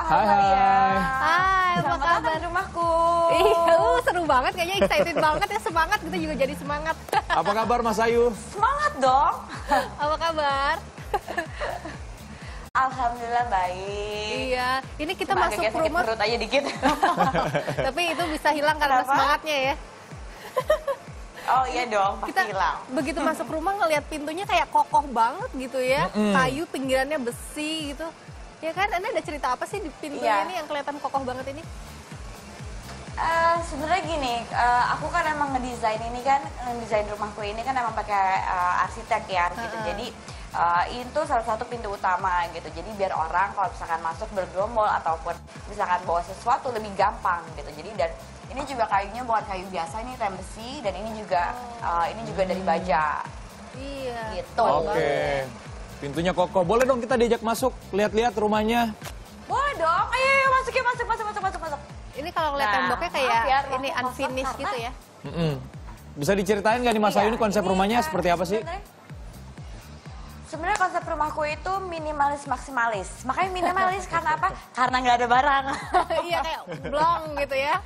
Hai, hai. Hai, apa kabar? Di rumahku. Iya, seru banget kayaknya, excited banget ya, semangat, kita juga jadi semangat. Apa kabar Mas Ayu? Semangat dong. Apa kabar? Alhamdulillah baik. Iya, ini kita Cuma masuk agak sakit rumah, perut aja dikit. tapi itu bisa hilang karena Kenapa? semangatnya ya. Oh iya dong, pasti Kita hilang. begitu masuk rumah ngelihat pintunya kayak kokoh banget gitu ya, kayu pinggirannya besi gitu. Ya kan, Anda ada cerita apa sih di pintunya Iya. ini yang kelihatan kokoh banget ini? Sebenarnya gini, aku kan emang ngedesain ini kan, ngedesain rumahku ini kan emang pakai arsitek ya, gitu. Jadi itu salah satu pintu utama gitu. Jadi biar orang kalau misalkan masuk bergerombol ataupun misalkan bawa sesuatu lebih gampang gitu. Jadi dan ini juga kayunya bukan kayu biasa, ini rem besi dan ini juga dari baja. Iya. Gitu. Oke. Pintunya kokoh. Boleh dong kita diajak masuk, lihat-lihat rumahnya. Boleh dong, ayo masuk ya, masuk. Ini kalau ngeliat Nah, temboknya kayak maaf ya, ini rumahku unfinished kosong gitu ya. Bisa diceritain nggak nih Mas Ayu ini konsep rumahnya seperti apa sih? Sebenarnya konsep rumahku itu minimalis maksimalis. Makanya minimalis karena apa? Karena nggak ada barang. Iya, kayak blong gitu ya.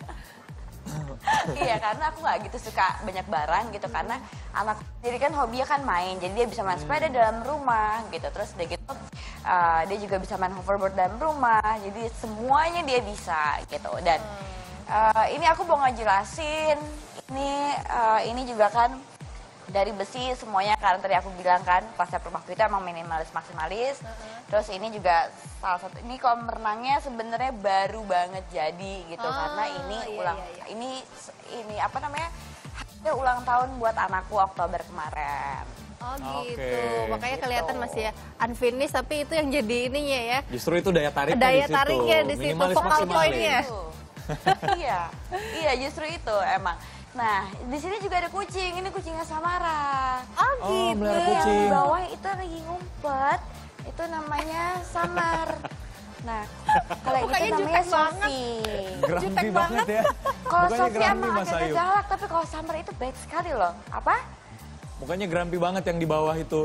Iya, karena aku nggak gitu suka banyak barang gitu. Karena anak jadi kan hobinya kan main, jadi dia bisa main sepeda dalam rumah gitu. Terus udah gitu dia juga bisa main hoverboard dalam rumah. Jadi semuanya dia bisa gitu. Dan ini aku mau ngejelasin ini juga kan dari besi semuanya, karena tadi aku bilang kan konsep rumahku itu emang minimalis maksimalis. Terus ini juga salah satu, ini kolam renangnya sebenarnya baru banget jadi gitu, karena ini ini apa namanya, ulang tahun buat anakku Oktober kemarin. Oh gitu, Oke. makanya kelihatan masih ya unfinished, tapi itu yang jadi ininya ya. Justru itu daya tariknya Daya di situ. tariknya di situ, Minimalis vokal maksimalis. poinnya. Iya justru itu emang. Nah di sini juga ada kucing, ini kucingnya Samara. Oh Oh, gitu. melihara Yang kucing. di bawah itu lagi ngumpet, itu namanya Samar. Nah, kalau yang Mukanya itu namanya jutek banget. Sofi. Grumpy Jutek banget ya. Kalau Mukanya Sofi grumpy emang Mas agak Ayu. galak, tapi kalau Samar itu baik sekali loh. Apa? Mukanya grumpy banget yang di bawah itu.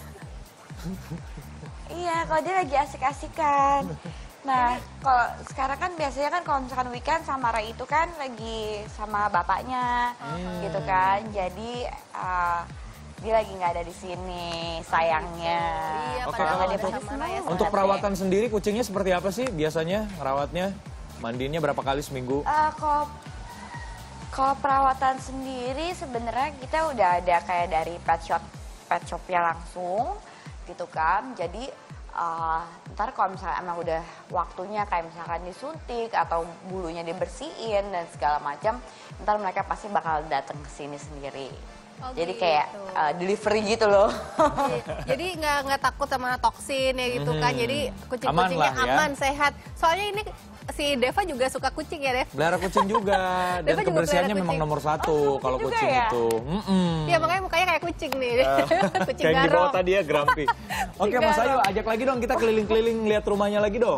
Iya, kalau dia lagi asik-asikan. Nah, kalau sekarang kan biasanya kan kalau misalkan weekend Samara itu kan lagi sama bapaknya, gitu kan. Jadi dia lagi nggak ada di sini, sayangnya. Iya, Oke, padahal kalau ada untuk- Samara ya. Untuk sebenarnya. perawatan sendiri kucingnya seperti apa sih biasanya rawatnya? Mandinya berapa kali seminggu? Kalau perawatan sendiri sebenarnya kita udah ada kayak dari pet shopnya langsung, gitu kan. Jadi ntar kalau misalnya emang udah waktunya kayak misalkan disuntik atau bulunya dibersihin dan segala macam, ntar mereka pasti bakal datang ke sini sendiri. Oh, Jadi gitu. kayak delivery gitu loh. Iya, jadi nggak takut sama toksin ya gitu kan. Jadi kucing-kucingnya Aman lah ya. aman, sehat. Soalnya ini si Deva juga suka kucing ya, Dev? Pelihara kucing juga dan Deva juga kebersihannya pelihara memang kucing. nomor satu kalau juga kucing ya? itu. Iya, makanya mukanya kayak kucing nih. Kucing Kayak yang di bawah garong. tadi ya grumpy. Oke Mas Ayu, garong. ajak lagi dong kita keliling-keliling lihat rumahnya lagi dong.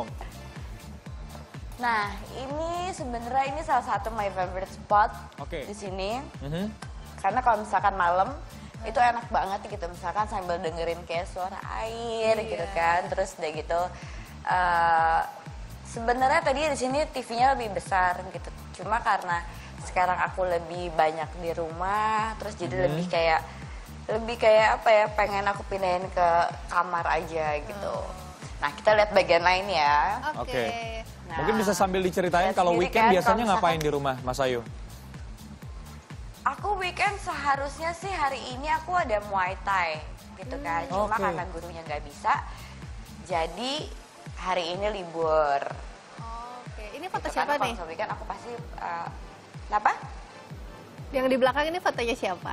Nah, ini sebenarnya ini salah satu my favorite spot Oke. di sini. Mhm. Karena kalau misalkan malam itu enak banget gitu, misalkan sambil dengerin kayak suara air gitu kan, terus udah gitu sebenarnya tadi di sini TV-nya lebih besar gitu, cuma karena sekarang aku lebih banyak di rumah, terus jadi lebih kayak apa ya, pengen aku pindahin ke kamar aja gitu. Nah kita lihat bagian lain ya. Oke. Nah, Mungkin bisa sambil diceritain lihat kalau sendiri weekend kan, biasanya kalau ngapain misalkan- di rumah Mas Ayu? Aku weekend seharusnya sih hari ini aku ada Muay Thai gitu kan. Cuma Oke. karena gurunya nggak bisa, jadi hari ini libur. Oke, ini foto Gitu, siapa karena nih? kalau weekend aku pasti apa? Yang di belakang ini fotonya siapa?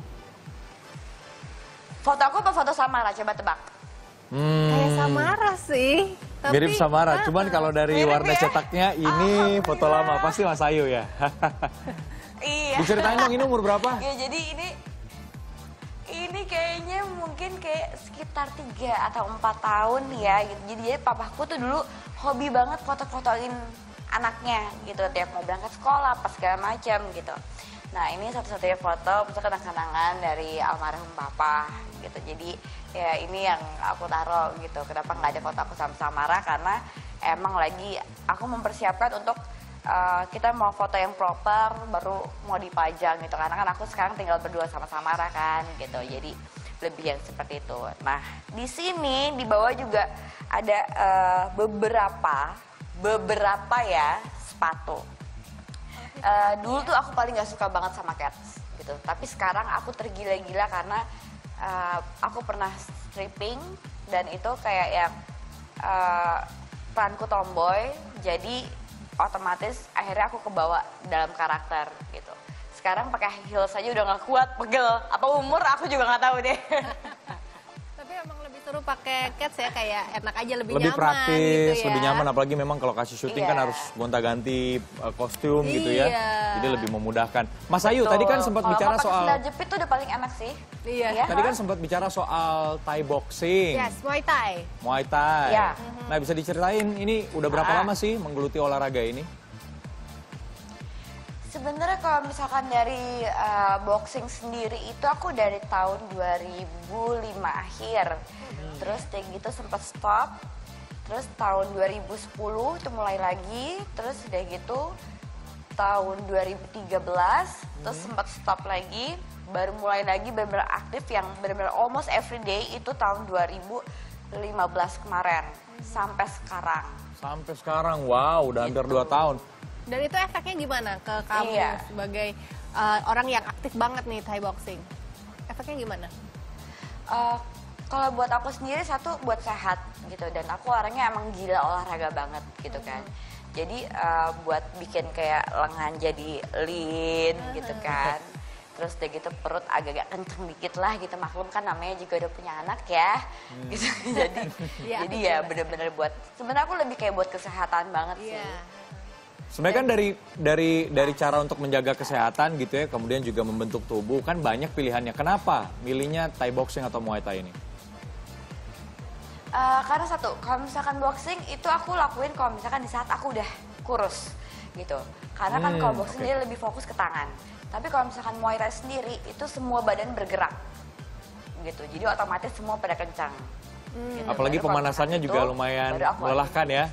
Foto aku apa foto Samara? Coba tebak. Kayak Samara sih. Tapi, Mirip Samara, cuman kalau dari Mirip warna ya? cetaknya ini foto lama, pasti Mas Ayu ya. Iya. Diceritain dong ini umur berapa? Ya jadi ini kayaknya mungkin kayak sekitar 3 atau 4 tahun ya gitu. Jadi papaku tuh dulu hobi banget foto-fotoin anaknya gitu, tiap mau berangkat sekolah pas segala macam gitu. Nah ini satu-satunya foto misalkan kenangan dari almarhum papa gitu. Jadi ya ini yang aku taruh gitu. Kenapa nggak ada foto aku sama Samara, karena emang lagi aku mempersiapkan untuk kita mau foto yang proper baru mau dipajang gitu, karena kan aku sekarang tinggal berdua sama Samara kan gitu, jadi lebih yang seperti itu. Nah di sini di bawah juga ada beberapa ya sepatu. Dulu tuh aku paling gak suka banget sama Keds gitu, tapi sekarang aku tergila-gila karena aku pernah stripping dan itu kayak yang peranku tomboy, jadi otomatis akhirnya aku kebawa dalam karakter gitu. Sekarang pakai heels aja udah gak kuat, pegel. Apa umur aku juga gak tahu deh. Tapi emang lebih seru pakai Keds ya, kayak enak aja, lebih Lebih nyaman praktis, gitu ya. lebih nyaman, apalagi memang kalau kasih syuting kan harus gonta-ganti kostum gitu ya. Iya. Jadi lebih memudahkan. Mas Ayu, tadi kan sempat bicara soal... Kalau pakai jepit tuh udah paling enak sih. Iya. Tadi kan sempat bicara soal Thai boxing. Yes, Muay Thai. Muay Thai. Ya. Nah, bisa diceritain ini udah berapa lama sih menggeluti olahraga ini? Sebenarnya kalau misalkan dari boxing sendiri itu aku dari tahun 2005 akhir. Terus kayak gitu sempat stop. Terus tahun 2010 itu mulai lagi. Terus udah gitu tahun 2013 terus sempat stop lagi. Baru mulai lagi benar-benar aktif yang benar-benar almost every day itu tahun 2015 kemarin sampai sekarang. Sampai sekarang, wow, udah hampir 2 tahun. Dan itu efeknya gimana ke kamu sebagai orang yang aktif banget nih Thai boxing? Efeknya gimana? Kalau buat aku sendiri satu buat sehat gitu, dan aku orangnya emang gila olahraga banget gitu kan. Jadi buat bikin kayak lengan jadi lean gitu kan. Terus udah gitu perut agak-agak kenceng dikit lah gitu, maklum kan namanya juga udah punya anak ya. Gitu. Jadi ya bener-bener buat, sebenarnya aku lebih kayak buat kesehatan banget sih. Sebenarnya kan dari cara untuk menjaga kesehatan gitu ya, kemudian juga membentuk tubuh, kan banyak pilihannya. Kenapa milihnya Thai boxing atau Muay Thai ini? Karena satu, kalau misalkan boxing itu aku lakuin kalau misalkan di saat aku udah kurus gitu. Karena kan kalau boxing dia lebih fokus ke tangan. Tapi kalau misalkan Muay Thai sendiri itu semua badan bergerak gitu. Jadi otomatis semua pada kencang. Gitu. Apalagi Baru pemanasannya itu, juga lumayan baru aku melelahkan ya.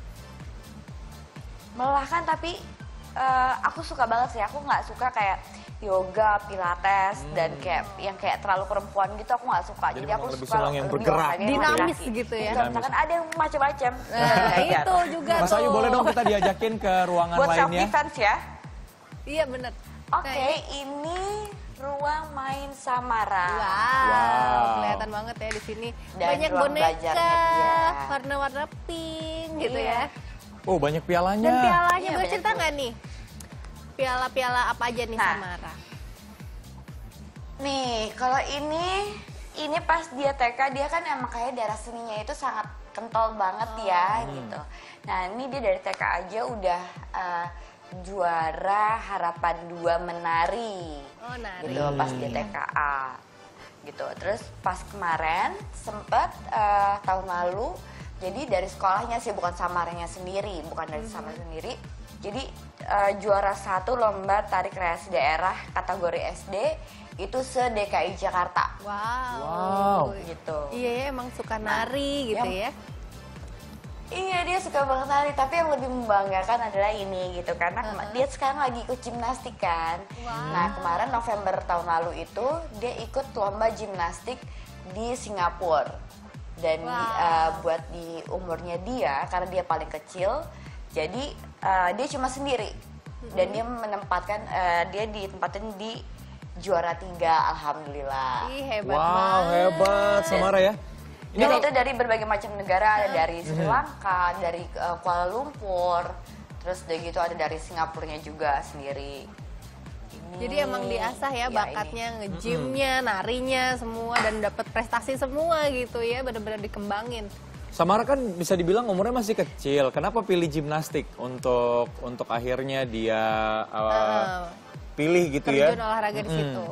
Melelahkan, tapi aku suka banget sih. Aku nggak suka kayak yoga, pilates dan kayak terlalu perempuan gitu, aku nggak suka. Jadi aku lebih suka senang yang lebih bergerak, olahraga yang dinamis laki-laki. gitu ya. Kalau misalkan ada yang macam-macam. Itu juga Mas Ayu, boleh dong kita diajakin ke ruangan buat self lainnya? defense ya. Iya bener. Oke, ini ruang main Samara. Wow, kelihatan banget ya di sini. Dan Banyak ruang boneka, belajarnya dia. warna-warna pink gitu Iya. ya. Oh, banyak pialanya. Dan pialanya, Iya, boleh banyak cerita tuh. nggak nih? Piala-piala apa aja nih Nah. Samara? Nih, kalau ini pas dia TK, dia kan emang kayak darah seninya itu sangat kental banget ya gitu. Nah, ini dia dari TK aja udah juara harapan 2 menari. Oh, nari. Gitu pas dia TKA. Gitu. Terus pas kemarin sempet tahun lalu, jadi dari sekolahnya sih, bukan Samaranya sendiri, bukan dari Samar sendiri. Jadi juara 1 lomba tari kreasi daerah kategori SD itu se-DKI Jakarta. Wow. Gitu. Iya ya, emang suka nari gitu ya. Iya, dia suka banget nari, tapi yang lebih membanggakan adalah ini gitu, karena dia sekarang lagi ikut gimnastik kan. Nah, kemarin November tahun lalu itu dia ikut lomba gimnastik di Singapura. Dan buat di umurnya dia, karena dia paling kecil, jadi dia cuma sendiri. Dan dia menempatkan, dia ditempatin di juara 3, alhamdulillah. Ih, hebat Wow, banget. hebat Samara ya. Dan itu dari berbagai macam negara, ada dari Sri Lanka, dari Kuala Lumpur, terus udah gitu ada dari Singapurnya juga sendiri. Jadi emang diasah ya bakatnya, nge-gymnya, narinya semua, dan dapat prestasi semua gitu ya, benar-benar dikembangin. Samara kan bisa dibilang umurnya masih kecil. Kenapa pilih gimnastik untuk akhirnya dia pilih gitu ya? Terjun olahraga di situ.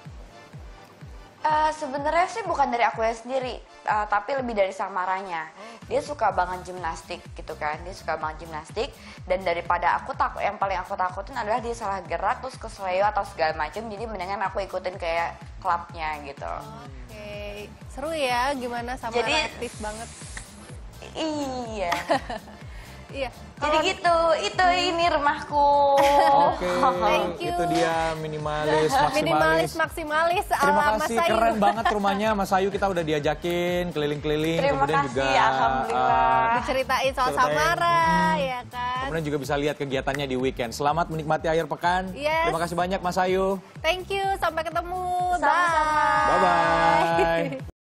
Sebenarnya sih bukan dari aku sendiri, tapi lebih dari Samaranya. Dia suka banget gimnastik gitu kan, dia suka banget gimnastik. Dan daripada yang paling aku takutin adalah dia salah gerak terus kesleo atau segala macam. Jadi mendingan aku ikutin kayak klubnya gitu. Oke, seru ya gimana Samara Jadi, aktif banget. Iya. Iya. Jadi gitu, itu ini rumahku. Oke, Thank you. itu dia minimalis, maksimalis. Minimalis maksimalis Terima ala Mas kasih, Ayu. keren banget rumahnya Mas Ayu. Kita udah diajakin keliling-keliling, Terima kemudian kasih, juga alhamdulillah. Diceritain soal Ceritain. Samara, ya kan. kemudian juga bisa lihat kegiatannya di weekend. Selamat menikmati akhir pekan. Yes. Terima kasih banyak Mas Ayu. Thank you, sampai ketemu. Sama-sama. Bye. Bye-bye.